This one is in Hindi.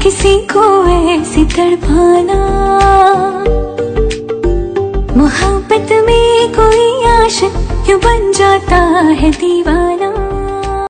किसी को ऐसी तड़पाना। मोहब्बत में कोई आशिक क्यों बन जाता है दीवाना।